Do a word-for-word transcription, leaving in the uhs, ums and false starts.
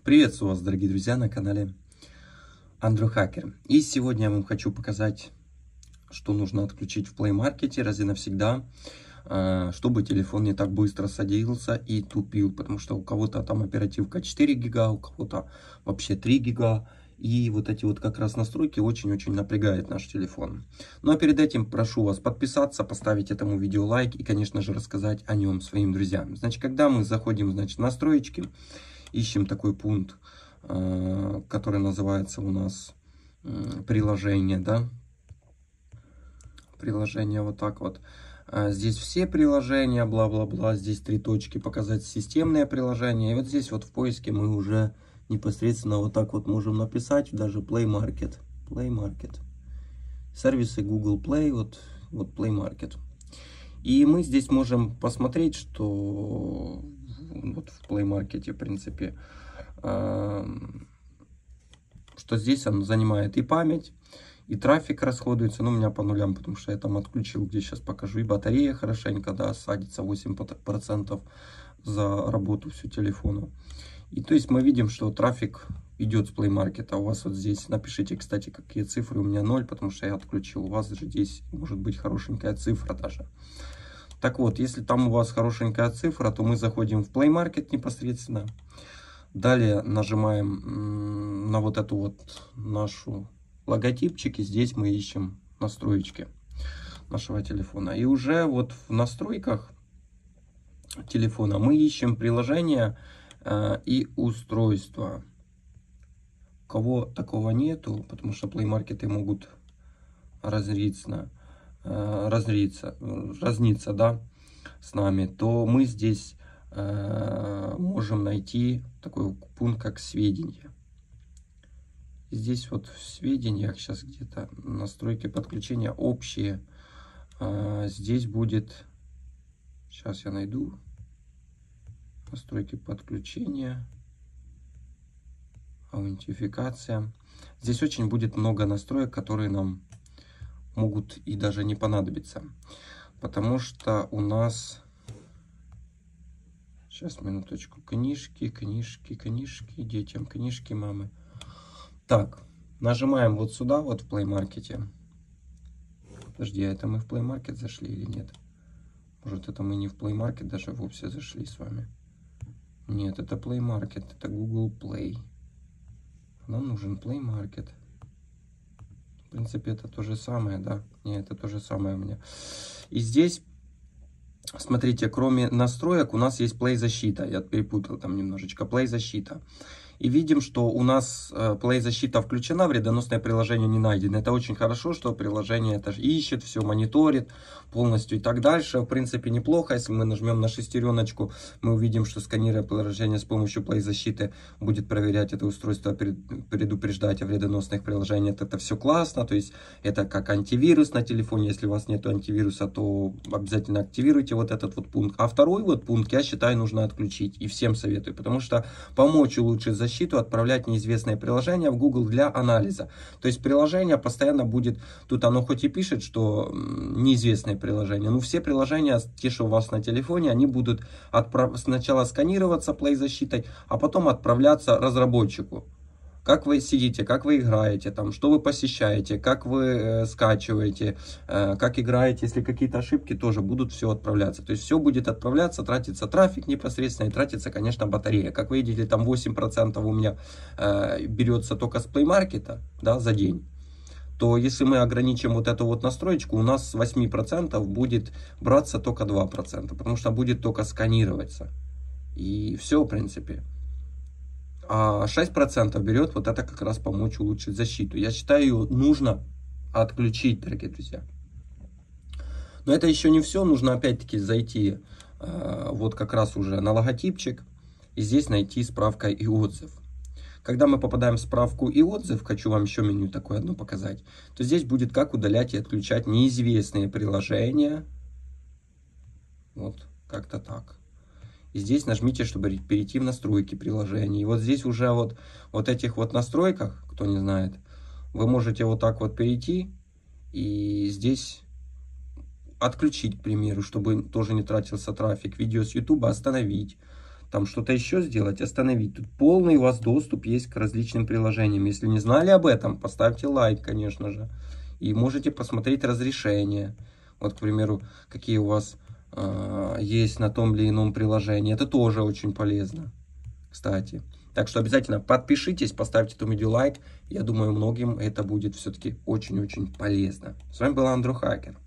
Приветствую вас, дорогие друзья, на канале Android Hacker. И сегодня я вам хочу показать, что нужно отключить в Play Market раз и навсегда, чтобы телефон не так быстро садился и тупил. Потому что у кого-то там оперативка четыре гига, у кого-то вообще три гига. И вот эти вот как раз настройки очень-очень напрягают наш телефон. Ну а перед этим прошу вас подписаться, поставить этому видео лайк и, конечно же, рассказать о нем своим друзьям. Значит, когда мы заходим, значит, в настроечки, ищем такой пункт, который называется у нас приложение, да, приложение вот так вот. Здесь все приложения, бла-бла-бла, здесь три точки, показать системное приложение. И вот здесь вот в поиске мы уже непосредственно вот так вот можем написать, даже Play Market, Play Market, сервисы Google Play, вот, вот Play Market. И мы здесь можем посмотреть, что вот в Play Market, в принципе, э, что здесь он занимает и память, и трафик расходуется. Ну, у меня по нулям, потому что я там отключил, где сейчас покажу, и батарея хорошенько, да, садится восемь процентов за работу всю телефона. И то есть мы видим, что трафик идет с Play Market. А у вас вот здесь, напишите, кстати, какие цифры, у меня ноль, потому что я отключил. У вас же здесь может быть хорошенькая цифра даже. Так вот, если там у вас хорошенькая цифра, то мы заходим в Play Market непосредственно. Далее нажимаем на вот эту вот нашу логотипчик, и здесь мы ищем настроечки нашего телефона. И уже вот в настройках телефона мы ищем приложения э, и устройства. У кого такого нету, потому что Play Market могут разриться, э, разриться, разниться, да, с нами, то мы здесь э, можем найти такой пункт, как сведения. Здесь вот в сведениях сейчас где-то настройки подключения общие. А, здесь будет, сейчас я найду, настройки подключения, аутентификация. Здесь очень будет много настроек, которые нам могут и даже не понадобиться. Потому что у нас, сейчас минуточку, книжки, книжки, книжки, детям книжки, мамы. Так, нажимаем вот сюда, вот в Play Market. Подожди, а это мы в Play Market зашли или нет? Может, это мы не в Play Market даже вовсе зашли с вами? Нет, это Play Market, это Google Play. Нам нужен Play Market. В принципе, это то же самое, да? Нет, это то же самое у меня. И здесь, смотрите, кроме настроек у нас есть Play защита. Я перепутал там немножечко. Play защита. И видим, что у нас Play защита включена, вредоносное приложение не найдено. Это очень хорошо, что приложение это ищет, все мониторит полностью и так дальше. В принципе, неплохо. Если мы нажмем на шестереночку, мы увидим, что сканируя приложение с помощью Play защиты будет проверять это устройство, предупреждать о вредоносных приложениях. Это все классно. То есть это как антивирус на телефоне. Если у вас нет антивируса, то обязательно активируйте вот этот вот пункт. А второй вот пункт, я считаю, нужно отключить. И всем советую, потому что помочь улучшить защиту, защиту отправлять неизвестное приложение в Google для анализа. То есть приложение постоянно будет, тут оно хоть и пишет, что неизвестное приложение, но все приложения, те, что у вас на телефоне, они будут отправ... сначала сканироваться Play защитой, а потом отправляться разработчику. Как вы сидите, как вы играете, там, что вы посещаете, как вы э, скачиваете, э, как играете, если какие-то ошибки, тоже будут все отправляться. То есть все будет отправляться, тратится трафик непосредственно и тратится, конечно, батарея. Как вы видите, там восемь процентов у меня э, берется только с Play Market, да, за день. То если мы ограничим вот эту вот настроечку, у нас с восьми процентов будет браться только два процента, потому что будет только сканироваться. И все, в принципе. А шесть процентов берет вот это как раз помочь улучшить защиту. Я считаю, ее нужно отключить, дорогие друзья. Но это еще не все. Нужно опять-таки зайти э, вот как раз уже на логотипчик. И здесь найти справка и отзыв. Когда мы попадаем в справку и отзыв, хочу вам еще меню такое одно показать, то здесь будет как удалять и отключать неизвестные приложения. Вот как-то так. И здесь нажмите, чтобы перейти в настройки приложений. И вот здесь уже вот, вот этих вот настройках, кто не знает, вы можете вот так вот перейти. И здесь отключить, к примеру, чтобы тоже не тратился трафик. Видео с YouTube остановить. там что-то еще сделать, остановить. Тут полный у вас доступ есть к различным приложениям. Если не знали об этом, поставьте лайк, конечно же. И можете посмотреть разрешение. Вот, к примеру, какие у вас э, есть на том или ином приложении. Это тоже очень полезно, кстати. Так что обязательно подпишитесь, поставьте этому видео лайк. Я думаю, многим это будет все-таки очень-очень полезно. С вами был Андрю Хакер.